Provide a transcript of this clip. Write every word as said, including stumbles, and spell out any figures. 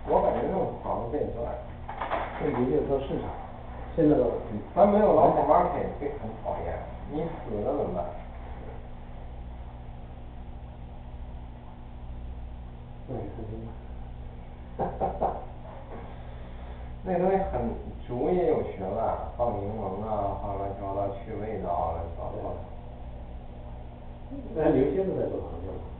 我感觉这种厂子可以赚。 问题就是说市场，现在的咱没有老板 market 会很讨厌，你死了怎么办？ 那也是真的。 哈哈哈。那东西很主也有学问，放柠檬啊，放乱七八糟去味道啊，乱七八糟。 那刘先生在做螃蟹吗？